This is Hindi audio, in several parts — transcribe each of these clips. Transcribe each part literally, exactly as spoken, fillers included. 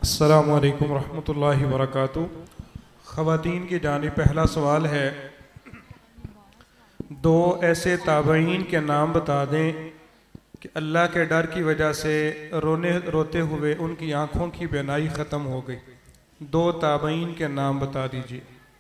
अस्सलामु अलैकुम रहमतुल्लाहि वबरकातुहू। ख़वातीन की जानिब पहला सवाल है, दो ऐसे ताबईन के नाम बता दें कि अल्लाह के डर की वजह से रोने रोते हुए उनकी आँखों की बीनाई ख़त्म हो गई। दो ताबईन के नाम बता दीजिए।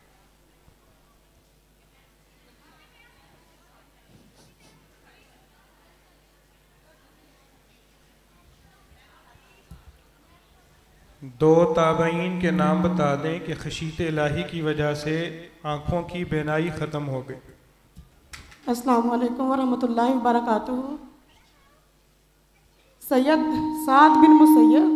दो ताबईन के नाम बता दें कि खशीत इलाही की वजह से आँखों की बीनाई ख़त्म हो गई। अस्सलामु अलैकुम वरहमतुल्लाहि वबरकातुहू। सैयद साद बिन मुसैयद,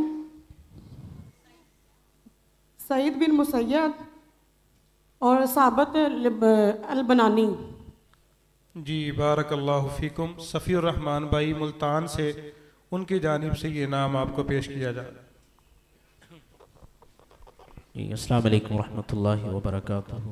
सईद बिन मुसैयद और साबत अल-बनानी। जी बारकल्लाहु फ़ीकुम। सफ़ीउर रहमान भाई मुल्तान से, उनकी जानिब से ये नाम आपको पेश किया जा रहा है। जी अस्सलाम वालेकुम रहमतुल्लाहि वबरकातुहू।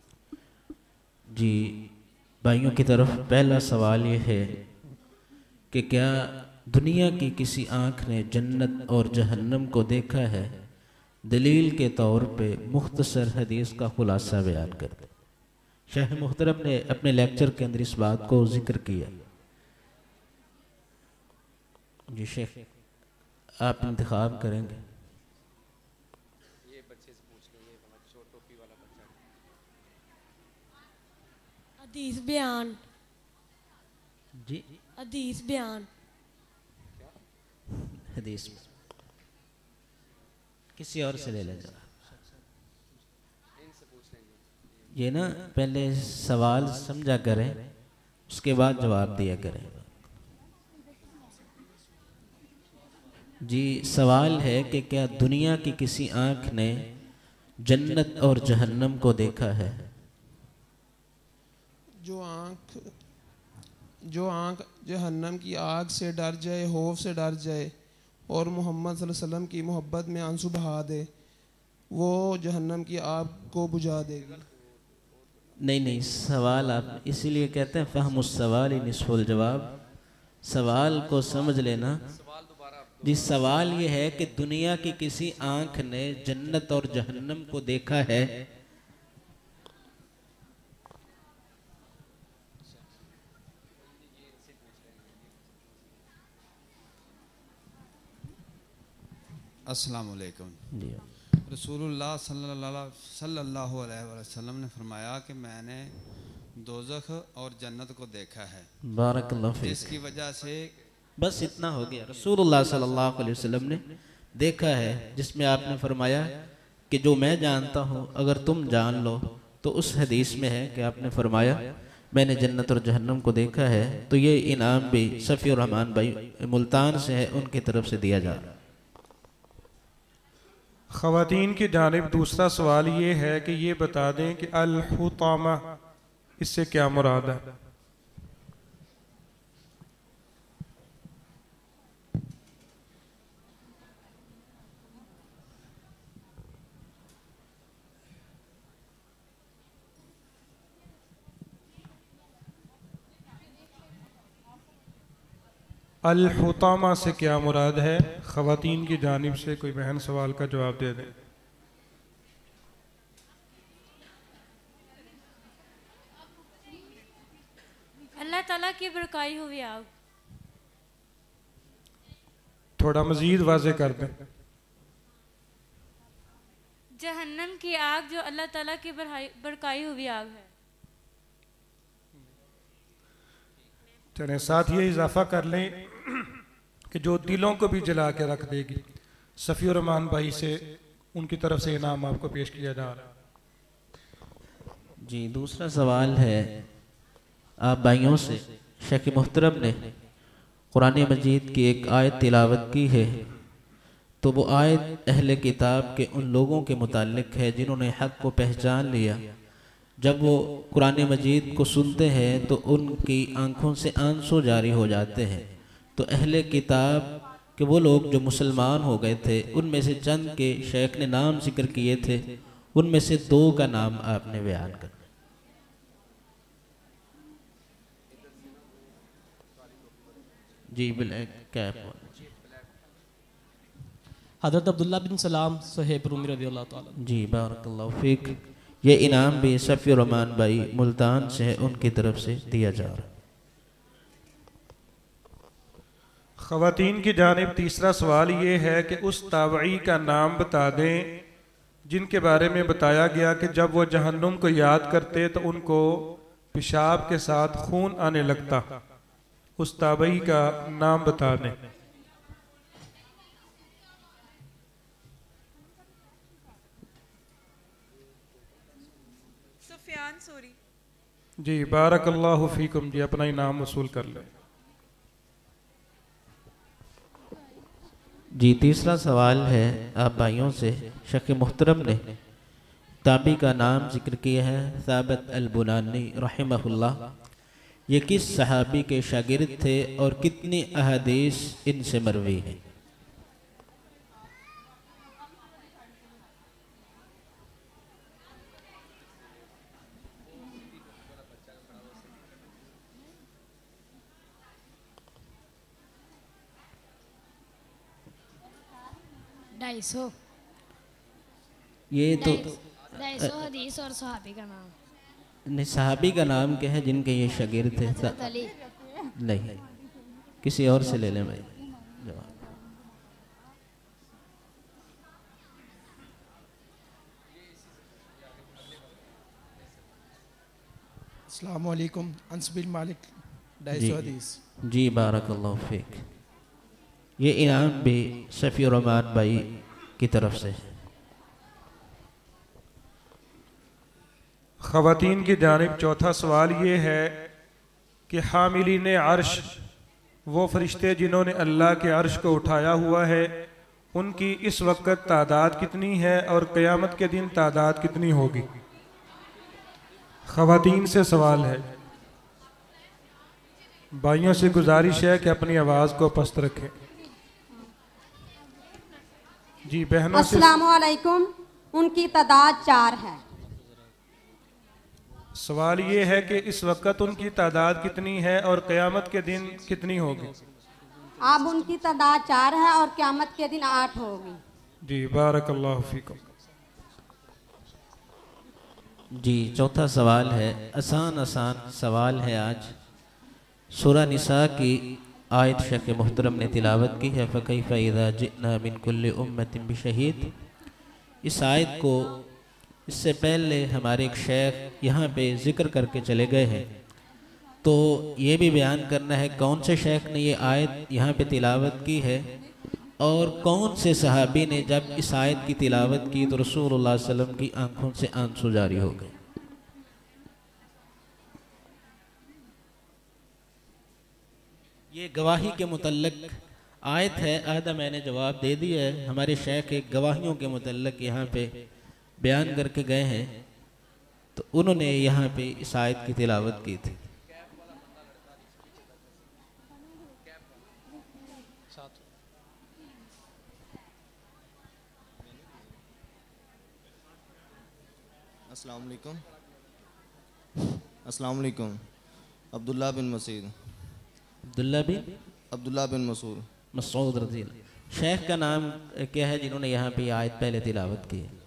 जी भाइयों की तरफ पहला सवाल ये है कि क्या दुनिया की किसी आँख ने जन्नत और जहन्नम को देखा है? दलील के तौर पे मुख्तसर हदीस का खुलासा बयान कर दे। शेख मुहतरम ने अपने लेक्चर के अंदर इस बात को जिक्र किया। जी शेख आप इंतखाब करेंगे। हदीस बयान। जी हदीस बयान। हदीस किसी और से ले ले जरा। ये ना पहले सवाल समझा करें, उसके बाद जवाब दिया करें। जी सवाल है कि क्या दुनिया की किसी आँख ने जन्नत और जहन्नम को देखा है? जो आँख जो आँख जहन्नम की आग से डर जाए, खौफ से डर जाए और मोहम्मद सल्लल्लाहु अलैहि वसल्लम की मोहब्बत में आंसू बहा दे, वो जहन्नम की आग को बुझा देगी। नहीं नहीं, सवाल आप इसीलिए कहते हैं फ़हमुस सवाल ही निस्फुल जवाब। सवाल को समझ लेना। जी सवाल ये है कि दुनिया की किसी आँख ने जन्नत और जहन्नम को देखा है? अस्सलामु अलैकुम। जी रसूलुल्लाह सल्लल्लाहु अलैहि वसल्लम ने फरमाया कि मैंने दोज़ख और जन्नत को देखा है, बारकल्लाहु फीक। जिसकी वजह से बस इतना हो गया। रसूलुल्लाह सल्लल्लाहु अलैहि वसल्लम ने देखा है, जिसमें आपने फरमाया कि जो मैं जानता हूँ अगर तुम जान लो, तो उस हदीस में है कि आपने फरमाया मैंने जन्नत और जहन्नम को देखा है। तो ये इनाम भी सफ़ीउर रहमान भाई मुल्तान से है, उनकी तरफ से दिया जा रहा है। ख़वातीन की जानिब दूसरा सवाल ये है कि ये बता दें कि अल-हुतामा इससे क्या मुराद है? अल-हुतामा से क्या मुराद है? ख़वातीन की जानिब से कोई बहन सवाल का जवाब दे दें। अल्लाह ताला की बरकाई हुई आग। थोड़ा मजीद वाज़े कर दें। जहन्नम की आग जो अल्लाह ताला की बरकाई हुई आग है। चलें साथ ये इजाफा कर लें कि जो दिलों को भी जला के रख देगी। सफ़ीउर रहमान भाई से, उनकी तरफ से इनाम आपको पेश किया जा रहा है। जी दूसरा सवाल है आप भाइयों से। शेख मुहतरम ने कुरान मजीद की एक आयत तिलावत की है, तो वो आयत अहले किताब के उन लोगों के मुताल्लिक है जिन्होंने हक़ को पहचान लिया। जब वो कुरान मजीद को सुनते हैं तो उनकी आँखों से आंसू जारी हो जाते हैं। तो अहले किताब के वो लोग जो मुसलमान हो गए थे, उनमें से चंद के शेख ने नाम जिक्र किए थे, उनमें से दो का नाम आपने बयान कर। जी बिल्कुल। हज़रत अब्दुल्ला बिन सलाम सुहैब रूमी रज़ी अल्लाह ताला। जी बारकल्लाहु फीक। ये इनाम भी सफ़ीर रहमान भाई मुल्तान से है, उनकी तरफ से दिया जा रहा है। ख़वातीन की जानिब तीसरा सवाल ये है कि उस ताबई का नाम बता दें जिनके बारे में बताया गया कि जब वो जहन्नुम को याद करते तो उनको पेशाब के साथ खून आने लगता। उस ताबई का नाम बता दें। सुफियान सूरी। जी बारकल्लाहु फीकुम जी, अपना इनाम वसूल कर लें। जी तीसरा सवाल है आप भाइयों से, शेख मुहतरम ने ताबी का नाम जिक्र किया है साबित अल बुनानी रहमहुल्लाह। ये किस सहाबी के शागिर्द थे और कितनी अहादीस इनसे मरवी हैं? ढाई सौ ये तो ढाई सौ हदीस और सहाबी का नाम नहीं, सहाबी का नाम क्या है जिनके ये शागिर्द थे? हज़रत अली। नहीं, किसी और से ले लें भाई जवाब। अस्सलाम वालेकुम। अंस बिन मालिक ढाई जी सौ हदीस। जी बारकल्लाहु फीक। ये इनाम भी सफ़ीर रहमान भाई की तरफ से है। ख़वातीन की जानिब चौथा सवाल ये है कि हामिलीन अर्श, वो फरिश्ते जिन्होंने अल्लाह के अर्श को उठाया हुआ है, उनकी इस वक्त तादाद कितनी है और क़यामत के दिन तादाद कितनी होगी? ख़वातीन से सवाल है। भाइयों से गुजारिश है कि अपनी आवाज़ को पस्त रखें। जी बहनों से। अस्सलामु अलैकुम। उनकी तादाद चार है। सवाल ये है कि इस वक्त उनकी तादाद कितनी है और क़यामत के दिन कितनी होगी? अब उनकी तादाद चार है और क़यामत के दिन आठ होगी। जी बारकल्लाहु फीकुम। जी चौथा सवाल है, आसान आसान सवाल है आज। सूरह निसा की आयत शेख मुहतरम ने तिलावत की है, फ़कैफ़ इज़ा जिअना मिन कुल्लि उम्मतिन बिशहीद। इस आयत को इससे पहले हमारे एक शेख यहाँ पे ज़िक्र करके चले गए हैं, तो ये भी बयान करना है कौन से शेख ने ये आयत यहाँ पे तिलावत की है और कौन से सहाबी ने जब इस आयत की तिलावत की तो रसूलुल्लाह सल्लल्लाहु अलैहि वसल्लम की आंखों से आंसू जारी हो गए। ये गवाही के मुतल्लिक आयत है, आधा मैंने जवाब दे दिया है। हमारे शेख एक गवाहियों के मुतल्लिक यहाँ पे बयान करके गए हैं, तो उन्होंने यहाँ पे इस आयत की तिलावत की थी। अस्सलाम वालेकुम। अस्सलाम वालेकुम। अब्दुल्ला बिन मसूद। अब्दुल्ला बिन अब्दुल्ला बिन मसूद मसूद रज़ी। शेख का नाम क्या है जिन्होंने यहाँ पे आयत पहले तिलावत की है?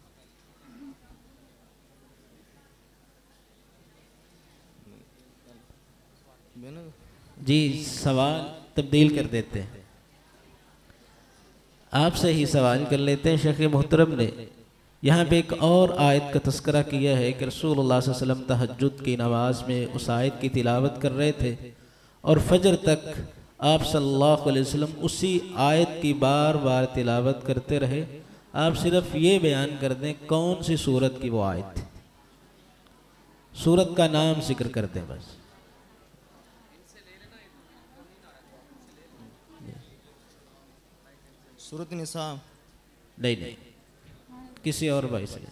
जी सवाल तब्दील कर देते हैं, आपसे ही सवाल कर लेते हैं। शेख मुहतरम ने यहाँ पे एक और आयत का तस्करा किया है कि रसूलुल्लाह सल्लल्लाहु अलैहि वसल्लम तहज्जुद की नमाज में उस आयत की तिलावत कर रहे थे और फजर तक आप सल्लल्लाहु अलैहि वसल्लम उसी आयत की बार बार तिलावत करते रहे। आप सिर्फ ये बयान कर दें कौन सी सूरत की वो आयत थी, सूरत का नाम जिक्र कर दें बस। सूरत निसा। नहीं नहीं, किसी और भाई से।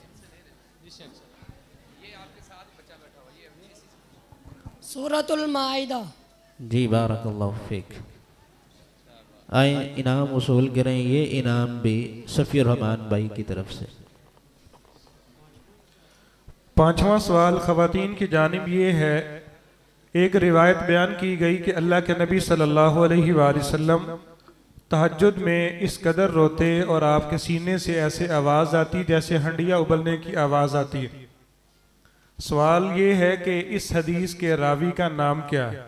सूरतुल माइदा। जी बारकल्लाहु फीक। आए इनाम वसूल करें, ये इनाम भी सफ़ीर रहमान भाई की तरफ से। पांचवा सवाल ख़वातीन की जानिब ये है, एक रिवायत बयान की गई कि अल्लाह के नबी सल्लल्लाहु अलैहि वसल्लम तहज्जुद में इस कदर रोते और आपके सीने से ऐसे आवाज़ आती जैसे हंडिया उबलने की आवाज़ आती है। सवाल ये है कि इस हदीस के रावी का नाम क्या है?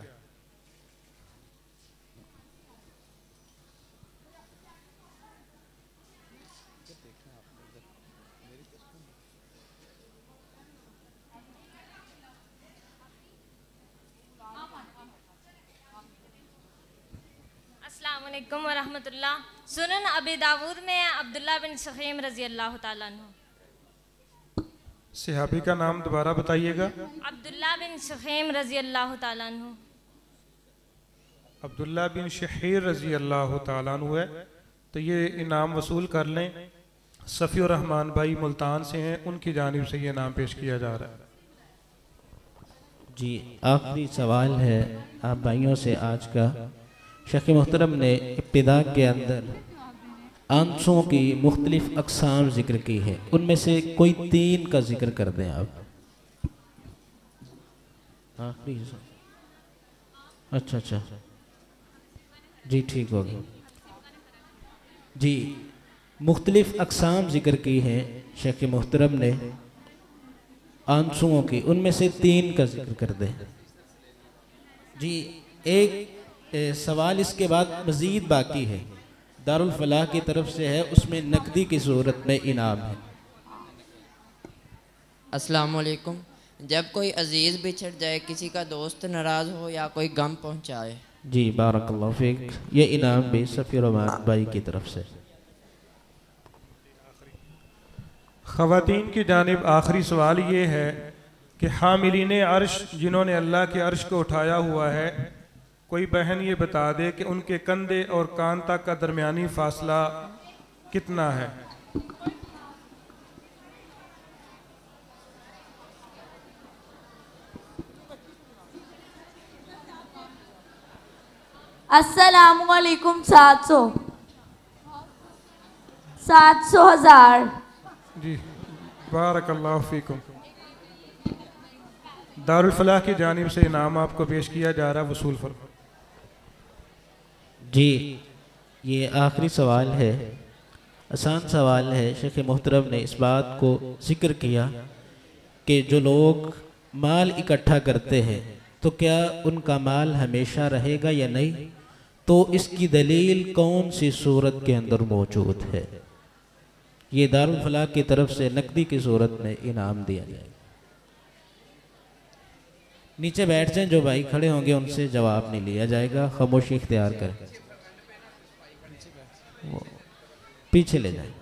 अस्सलाम वालेकुम वरहमतुल्लाह। सुनन अबी दाऊद में अब्दुल्ला बिन शखीम रजी अल्लाह ताला अन्हु। सहाबी का नाम दोबारा बताइएगा। अब्दुल्ला बिन शखीम रजी अल्लाह ताला अन्हु। अब्दुल्ला बिन शहीर रजी अल्लाह ताला अन्हु है। तो ये इनाम वसूल कर लें। सफ़ी रहमान भाई मुल्तान से हैं, उनकी जानिब से ये इनाम पेश किया जा रहा है। जी, आखिरी सवाल है आप भाइयों से आज का। शेख मोहतरम ने इब्तिदा के अंदर आंसुओं की मुख्तलिफ अक़साम जिक्र की है, उनमें से कोई तीन का जिक्र कर दें आप। आखिरी अच्छा अच्छा जी ठीक होगी जी। मुख्तलिफ अक़साम जिक्र की हैं शेख मोहतरम ने आंसुओं की, उनमें से तीन का जिक्र कर दें जी। एक ए, सवाल इसके बाद मज़ीद बाकी है, दारुल फलाह की तरफ से है, उसमें नकदी की सूरत में इनाम है। अस्सलाम वालेकुम। जब कोई अजीज़ बिछड़ जाए, किसी का दोस्त नाराज़ हो या कोई गम पहुंचाए। जी बारकल्लाहु फीक। ये इनाम भी सफ़ी रहमान भाई की तरफ से। ख़वातीन की जानिब आखिरी सवाल ये है कि हामिलीन अर्श जिन्होंने अल्लाह के अर्श को उठाया हुआ है, कोई बहन ये बता दे कि उनके कंधे और कान तक का दरमियानी फासला कितना है? अस्सलाम वालेकुम। सात सौ सात सौ हजार। जी बारकल्लाहु फीकुम। दारुल फलाह की जानिब से इनाम आपको पेश किया जा रहा है, वसूल फरमा। जी ये आखिरी सवाल है, आसान सवाल है। शेख मोहतरम ने इस बात को जिक्र किया कि जो लोग माल इकट्ठा करते हैं तो क्या उनका माल हमेशा रहेगा या नहीं, तो इसकी दलील कौन सी सूरत के अंदर मौजूद है। ये दारुल फलाह की तरफ से नकदी की सूरत में इनाम दिया जाएगा। नीचे बैठ जाएं, जो भाई खड़े होंगे उनसे जवाब नहीं लिया जाएगा, खामोशी इख्तियार करें, पीछे ले जाएं।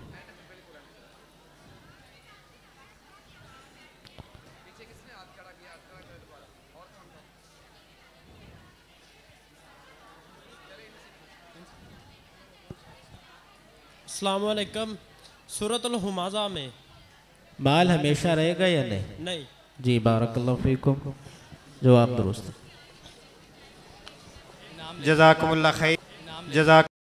अस्सलाम वालेकुम। सूरतुल हुमाज़ा में माल हमेशा रहेगा या नहीं? नहीं। जी बारकल्लाहु फीकुम। जवाब दुरुस्त। जज़ाकुमुल्लाह खैर। जज़ाक